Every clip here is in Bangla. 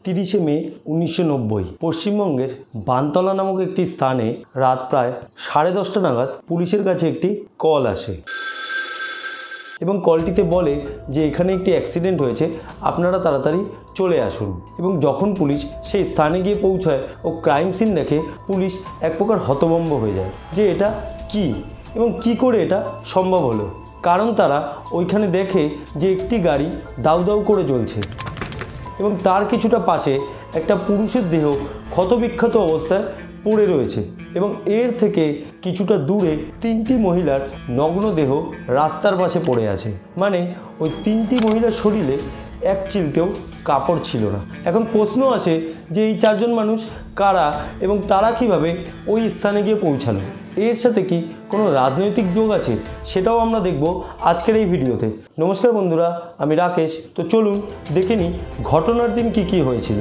30শে মে 1990 পশ্চিমবঙ্গের বানতলা নামক একটি স্থানে রাত প্রায় 10:30 নাগাদ পুলিশের কাছে একটি কল আসে এবং কলটিতে বলে যে এখানে একটি অ্যাক্সিডেন্ট হয়েছে, আপনারা তাড়াতাড়ি চলে আসুন। এবং যখন পুলিশ সেই স্থানে গিয়ে পৌঁছায় ও ক্রাইম সিন দেখে, পুলিশ এক প্রকার হতভম্ব হয়ে যায় যে এটা কি এবং কি করে এটা সম্ভব হলো। কারণ তারা ওইখানে দেখে যে একটি গাড়ি দাউ দাউ করে জ্বলছে এবং তার কিছুটা পাশে একটা পুরুষের দেহ ক্ষতবিক্ষত অবস্থায় পড়ে রয়েছে এবং এর থেকে কিছুটা দূরে 3টি মহিলার নগ্ন দেহ রাস্তার পাশে পড়ে আছে। মানে ওই 3টি মহিলার শরীরে এক চিলতেও কাপড় ছিল না। এখন প্রশ্ন আসে যে এই 4 জন মানুষ কারা এবং তারা কিভাবে ওই স্থানে গিয়ে পৌঁছালো, এর সাথে কি কোনো রাজনৈতিক যোগ আছে, সেটাও আমরা দেখব আজকের এই ভিডিওতে। নমস্কার বন্ধুরা, আমি রাকেশ। তো চলুন দেখে নিই ঘটনার দিন কি হয়েছিল।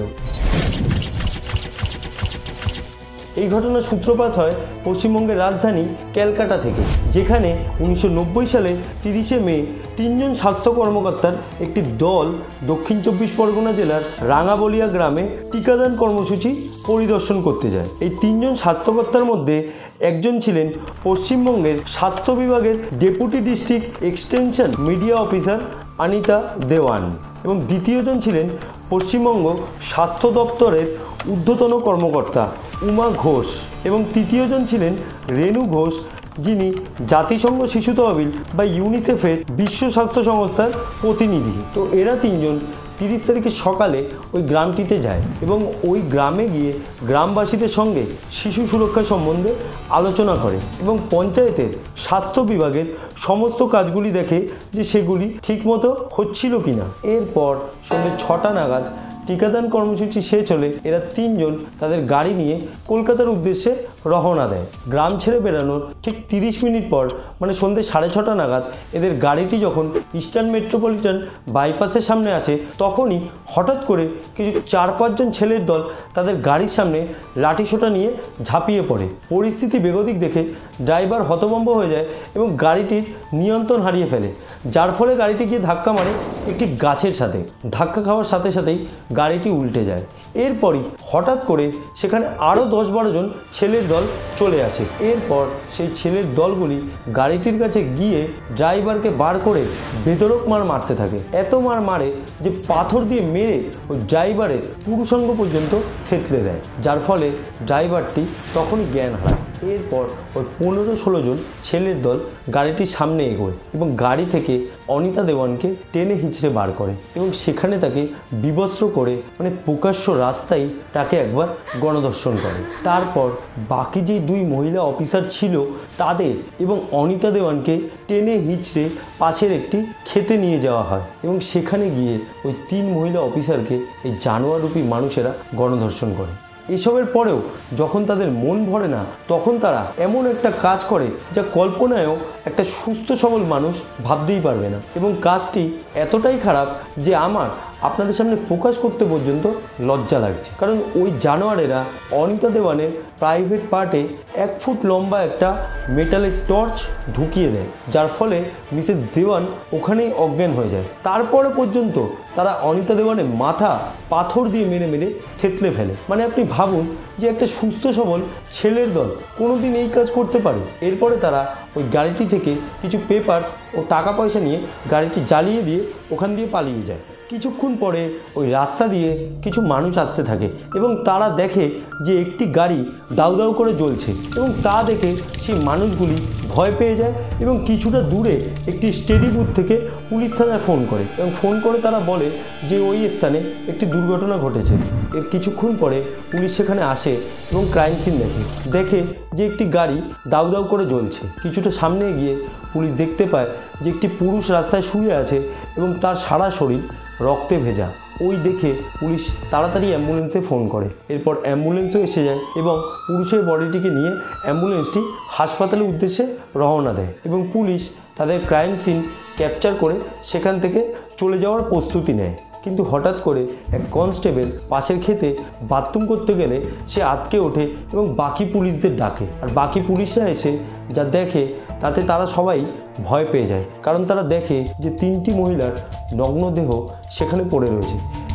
এই ঘটনার সূত্রপাত হয় পশ্চিমবঙ্গের রাজধানী ক্যালকাটা থেকে, যেখানে 1990 সালে 30শে মে 3 জন স্বাস্থ্য কর্মকর্তার একটি দল দক্ষিণ 24 পরগনা জেলার রাঙাবলিয়া গ্রামে টিকাদান কর্মসূচি পরিদর্শন করতে যায়। এই 3 জন স্বাস্থ্যকর্তার মধ্যে একজন ছিলেন পশ্চিমবঙ্গের স্বাস্থ্য বিভাগের deputy district extension media officer Anita Dewan এবং দ্বিতীয়জন ছিলেন পশ্চিমবঙ্গ স্বাস্থ্য দপ্তরের ঊর্ধ্বতন কর্মকর্তা উমা ঘোষ এবং তৃতীয়জন ছিলেন রেণু ঘোষ, যিনি জাতিসংঘ শিশু তহবিল বা ইউনিসেফের বিশ্ব স্বাস্থ্য সংস্থার প্রতিনিধি। তো এরা 3 জন 30 তারিখে সকালে ওই গ্রামটিতে যায় এবং ওই গ্রামে গিয়ে গ্রামবাসীদের সঙ্গে শিশু সুরক্ষা সম্বন্ধে আলোচনা করে এবং পঞ্চায়েতের স্বাস্থ্য বিভাগের সমস্ত কাজগুলি দেখে যে সেগুলি ঠিকমতো হচ্ছিল কিনা। এরপর সন্ধ্যে 6টা নাগাদ টিকাদান কর্মসূচি শেষ হলে এরা 3 জন তাদের গাড়ি নিয়ে কলকাতার উদ্দেশ্যে রওনা দেয়। গ্রাম ছেড়ে বেরানোর ঠিক 30 মিনিট পর, মানে সন্ধ্যে 6:30 নাগাদ, এদের গাড়িটি যখন ইস্টার্ন মেট্রোপলিটন বাইপাসের সামনে আসে, তখনই হঠাৎ করে কিছু 4-5 জন ছেলের দল তাদের গাড়ির সামনে লাঠিসোঁটা নিয়ে ঝাঁপিয়ে পড়ে। পরিস্থিতি বেগতিক দেখে ড্রাইভার হতভম্ব হয়ে যায় এবং গাড়িটির নিয়ন্ত্রণ হারিয়ে ফেলে, যার ফলে গাড়িটি গিয়ে ধাক্কা মারে একটি গাছের সাথে। ধাক্কা খাওয়ার সাথে সাথেই গাড়িটি উল্টে যায়। এরপরই হঠাৎ করে সেখানে আরও 10-12 জন ছেলের দল চলে আসে। এরপর সেই ছেলের দলগুলি গাড়িটির কাছে গিয়ে ড্রাইভারকে বার করে বেধড়ক মারতে থাকে। এত মারে যে পাথর দিয়ে মেরে ওই ড্রাইভারের পুরুষাঙ্গ পর্যন্ত থেতলে দেয়, যার ফলে ড্রাইভারটি তখনই জ্ঞান হারায়। এরপর ওই 15-16 জন ছেলের দল গাড়িটির সামনে এগোয় এবং গাড়ি থেকে অনিতা দেওয়ানকে টেনে হিঁচড়ে বার করে এবং সেখানে তাকে বিবস্ত্র করে, মানে প্রকাশ্য রাস্তায় তাকে একবার গণধর্ষণ করে। তারপর বাকি যে 2 মহিলা অফিসার ছিল তাদের এবং অনিতা দেওয়ানকে টেনে হিঁচড়ে পাশের একটি খেতে নিয়ে যাওয়া হয় এবং সেখানে গিয়ে ওই 3 মহিলা অফিসারকে এই জানোয়াররূপী মানুষেরা গণধর্ষণ করে। এসবের পরেও যখন তাদের মন ভরে না, তখন তারা এমন একটা কাজ করে যা কল্পনায়ও একটা সুস্থ সবল মানুষ ভাবতেই পারবে না এবং কাজটি এতটাই খারাপ যে আমার আপনাদের সামনে প্রকাশ করতে পর্যন্ত লজ্জা লাগছে। কারণ ওই জানোয়ারেরা অনিতা দেওয়ানের প্রাইভেট পার্টে 1 ফুট লম্বা একটা মেটালের টর্চ ঢুকিয়ে দেয়, যার ফলে মিসেস দেওয়ান ওখানেই অজ্ঞান হয়ে যায়। তারপরে পর্যন্ত তারা অনিতা দেওয়ানের মাথা পাথর দিয়ে মেরে থেতলে ফেলে। মানে আপনি ভাবুন যে একটা সুস্থ সবল ছেলের দল কোনোদিন এই কাজ করতে পারে। এরপরে তারা ওই গাড়িটি থেকে কিছু পেপারস ও টাকা পয়সা নিয়ে গাড়িটি জ্বালিয়ে দিয়ে ওখান দিয়ে পালিয়ে যায়। কিছুক্ষণ পরে ওই রাস্তা দিয়ে কিছু মানুষ আসতে থাকে এবং তারা দেখে যে একটি গাড়ি দাউ দাউ করে জ্বলছে এবং তা দেখে সেই মানুষগুলি ভয় পেয়ে যায় এবং কিছুটা দূরে একটি স্টেডি বুথ থেকে পুলিশ থানায় ফোন করে এবং ফোন করে তারা বলে যে ওই স্থানে একটি দুর্ঘটনা ঘটেছে। এর কিছুক্ষণ পরে পুলিশ সেখানে আসে এবং ক্রাইম সিন দেখে যে একটি গাড়ি দাউ দাউ করে জ্বলছে। কিছুটা সামনে গিয়ে পুলিশ দেখতে পায় যে একটি পুরুষ রাস্তায় শুয়ে আছে এবং তার সারা শরীর রক্তে ভেজা। ওই দেখে পুলিশ তাড়াতাড়ি অ্যাম্বুলেন্সে ফোন করে। এরপর অ্যাম্বুলেন্সও এসে যায় এবং পুরুষের বডিটিকে নিয়ে অ্যাম্বুলেন্সটি হাসপাতালের উদ্দেশ্যে রওনা দেয় এবং পুলিশ তাদের ক্রাইম সিন ক্যাপচার করে সেখান থেকে চলে যাওয়ার প্রস্তুতি নেয়। কিন্তু হঠাৎ করে এক কনস্টেবল পাশের ক্ষেতে বাথরুম করতে গেলে সে আটকে ওঠে এবং বাকি পুলিশদের ডাকে। আর বাকি পুলিশরা এসে যা দেখে তাতে তারা সবাই ভয় পেয়ে যায়, কারণ তারা দেখে যে 3টি মহিলার নগ্ন দেহ সেখানে পড়ে রয়েছে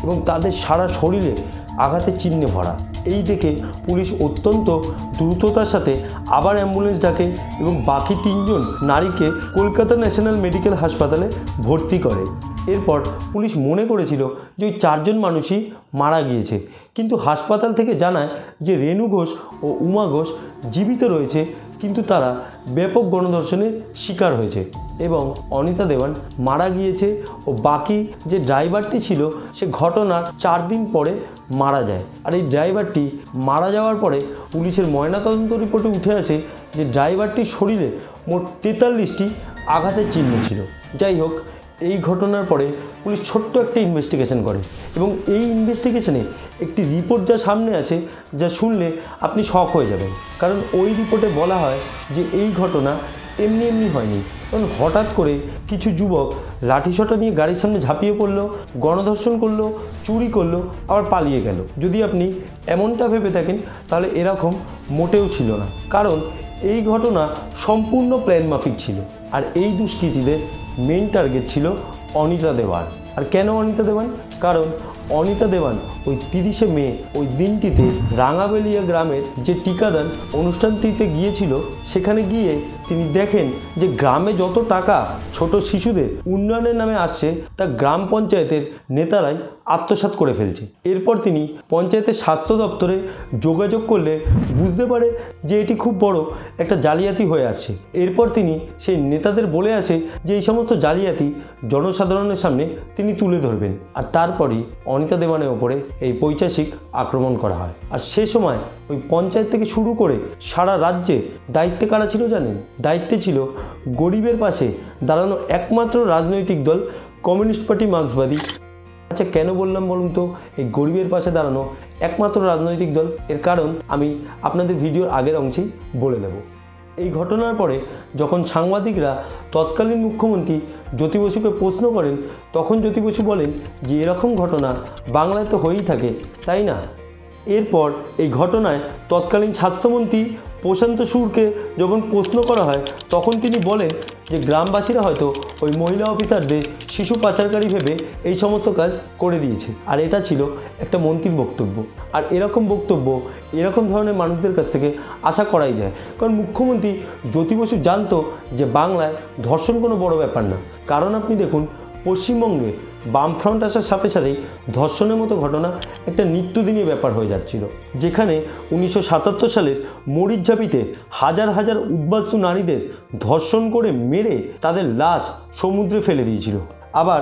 এবং তাদের সারা শরীরে আঘাতের চিহ্নে ভরা। এই দেখে পুলিশ অত্যন্ত দ্রুততার সাথে আবার অ্যাম্বুলেন্স ডাকে এবং বাকি 3 জন নারীকে কলকাতা ন্যাশনাল মেডিকেল হাসপাতালে ভর্তি করে। এরপর পুলিশ মনে করেছিল যে ওই 4 জন মানুষই মারা গিয়েছে, কিন্তু হাসপাতাল থেকে জানায় যে রেণু ঘোষ ও উমা ঘোষ জীবিত রয়েছে, কিন্তু তারা ব্যাপক গণধর্ষণের শিকার হয়েছে এবং অনিতা দেওয়ান মারা গিয়েছে ও বাকি যে ড্রাইভারটি ছিল সে ঘটনার 4 দিন পরে মারা যায়। আর এই ড্রাইভারটি মারা যাওয়ার পরে পুলিশের ময়নাতদন্ত রিপোর্টে উঠে আসে যে ড্রাইভারটির শরীরে মোট 43টি আঘাতের চিহ্ন ছিল। যাই হোক, এই ঘটনার পরে পুলিশ ছোট্ট একটা ইনভেস্টিগেশন করে এবং এই ইনভেস্টিগেশনে একটি রিপোর্ট যা সামনে আসে, যা শুনলে আপনি শক হয়ে যাবেন। কারণ ওই রিপোর্টে বলা হয় যে এই ঘটনা এমনি এমনি হয়নি, কারণ হঠাৎ করে কিছু যুবক লাঠিসোঁটা নিয়ে গাড়ির সামনে ঝাঁপিয়ে পড়লো, গণধর্ষণ করলো, চুরি করলো, আবার পালিয়ে গেল। যদি আপনি এমনটা ভেবে থাকেন তাহলে এরকম মোটেও ছিল না, কারণ এই ঘটনা সম্পূর্ণ প্ল্যান মাফিক ছিল। আর এই দুষ্কৃতীদের মেন টার্গেট ছিল অনিতা দেওয়ান। আর কেন অনিতা দেওয়ান? কারণ অনিতা দেওয়ান ওই 30শে মে ওই দিনটিতে রাঙাবেলিয়া গ্রামের যে টিকাদান অনুষ্ঠানটিতে গিয়েছিল, সেখানে গিয়ে তিনি দেখেন যে গ্রামে যত টাকা ছোট শিশুদের উন্নয়নের নামে আসছে তা গ্রাম পঞ্চায়েতের নেতারাই আত্মসাৎ করে ফেলছে। এরপর তিনি পঞ্চায়েতের স্বাস্থ্য দপ্তরে যোগাযোগ করলে বুঝতে পারে যে এটি খুব বড় একটা জালিয়াতি হয়ে আসছে। এরপর তিনি সেই নেতাদের বলে আসে যে এই সমস্ত জালিয়াতি জনসাধারণের সামনে তিনি তুলে ধরবেন। আর তারপরই অনিতা দেওয়ানের ওপরে এই পৈশাচিক আক্রমণ করা হয়। আর সে সময় ওই পঞ্চায়েত থেকে শুরু করে সারা রাজ্যে দায়িত্বে কারা ছিল জানেন? দায়িত্বে ছিল গরিবের পাশে দাঁড়ানো একমাত্র রাজনৈতিক দল কমিউনিস্ট পার্টি মার্ক্সবাদী। আচ্ছা, কেন বললাম বলুন তো এই গরিবের পাশে দাঁড়ানো একমাত্র রাজনৈতিক দল? এর কারণ আমি আপনাদের ভিডিওর আগের অংশেই বলে দেব। এই ঘটনার পরে যখন সাংবাদিকরা তৎকালীন মুখ্যমন্ত্রী জ্যোতি বসুকে প্রশ্ন করেন, তখন জ্যোতি বসু বলেন যে এরকম ঘটনা বাংলায় তো হয়েই থাকে, তাই না? এরপর এই ঘটনায় তৎকালীন স্বাস্থ্যমন্ত্রী প্রশান্ত সুরকে যখন প্রশ্ন করা হয়, তখন তিনি বলেন যে গ্রামবাসীরা হয়তো ওই মহিলা অফিসারদের শিশু পাচারকারী ভেবে এই সমস্ত কাজ করে দিয়েছে। আর এটা ছিল একটা মন্ত্রীর বক্তব্য। আর এরকম বক্তব্য এরকম ধরনের মানুষদের কাছ থেকে আশা করাই যায়, কারণ মুখ্যমন্ত্রী জ্যোতি বসু জানতো যে বাংলায় ধর্ষণ কোনো বড় ব্যাপার না। কারণ আপনি দেখুন, পশ্চিমবঙ্গে বামফ্রন্ট আসার সাথে সাথেই ধর্ষণের মতো ঘটনা একটা নিত্যদিনের ব্যাপার হয়ে যাচ্ছিল। যেখানে 1977 সালের মরিচঝাপিতে হাজার হাজার উদ্বাস্তু নারীদের ধর্ষণ করে মেরে তাদের লাশ সমুদ্রে ফেলে দিয়েছিল। আবার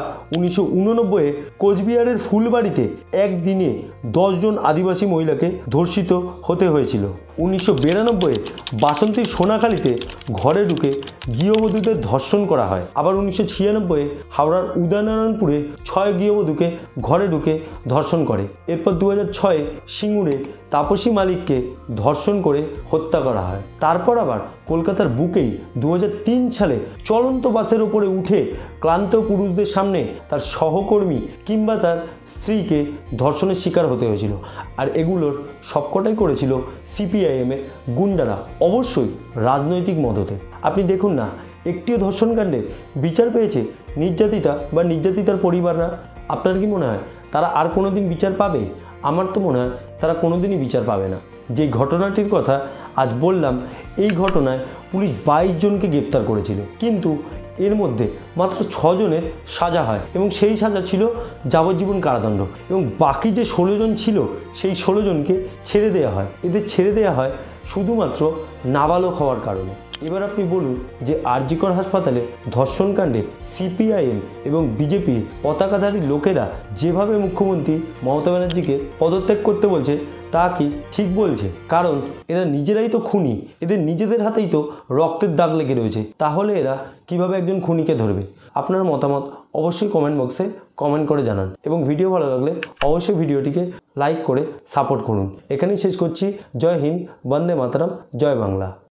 1989-এ কোচবিহারের ফুলবাড়িতে একদিনে 10 জন আদিবাসী মহিলাকে ধর্ষিত হতে হয়েছিল। 1992-এ বাসন্তীর সোনাখালীতে ঘরে ঢুকে গৃহবধূদের ধর্ষণ করা হয়। আবার 1996-এ হাওড়ার উদয়নারায়ণপুরে 6 গৃহবধূকে ঘরে ঢুকে ধর্ষণ করে। এরপর 2006-এ সিঙ্গুরে তাপসী মালিককে ধর্ষণ করে হত্যা করা হয়। তারপর আবার কলকাতার বুকেই 2003 সালে চলন্ত বাসের ওপরে উঠে ক্লান্ত পুরুষদের সামনে তার সহকর্মী কিংবা তার স্ত্রীকে ধর্ষণের শিকার হতে হয়েছিল। আর এগুলোর সবকটাই করেছিল সিপিআইএমের গুন্ডারা, অবশ্যই রাজনৈতিক মদতে। আপনি দেখুন না, একটিও ধর্ষণকাণ্ডের বিচার পেয়েছে নির্যাতিতা বা নির্যাতিতার পরিবাররা? আপনার কি মনে হয় তারা আর কোনো দিন বিচার পাবে? আমার তো মনে হয় তারা কোনো দিনই বিচার পাবে না। যে ঘটনাটির কথা আজ বললাম, এই ঘটনায় পুলিশ 22 জনকে গ্রেপ্তার করেছিল, কিন্তু এর মধ্যে মাত্র 6 জনের সাজা হয় এবং সেই সাজা ছিল যাবজ্জীবন কারাদণ্ড। এবং বাকি যে 16 জন ছিল সেই 16 জনকে ছেড়ে দেওয়া হয়। এদের ছেড়ে দেওয়া হয় শুধুমাত্র নাবালক হওয়ার কারণে। এবার আপনি বলুন যে আর.জি. কর হাসপাতালে ধর্ষণকাণ্ডে সিপিআইএম এবং বিজেপির পতাকাধারী লোকেরা যেভাবে মুখ্যমন্ত্রী মমতা ব্যানার্জিকে পদত্যাগ করতে বলছে, তা কি ঠিক বলছে? কারণ এরা নিজেরাই তো খুনি, এদের নিজেদের হাতেই তো রক্তের দাগ লেগে রয়েছে। তাহলে এরা কিভাবে একজন খুনিকে ধরবে? আপনার মতামত অবশ্যই কমেন্ট বক্সে কমেন্ট করে জানান এবং ভিডিও ভালো লাগলে অবশ্যই ভিডিওটিকে লাইক করে সাপোর্ট করুন। এখানেই শেষ করছি। জয় হিন্দ, বন্দে মাতরম, জয় বাংলা।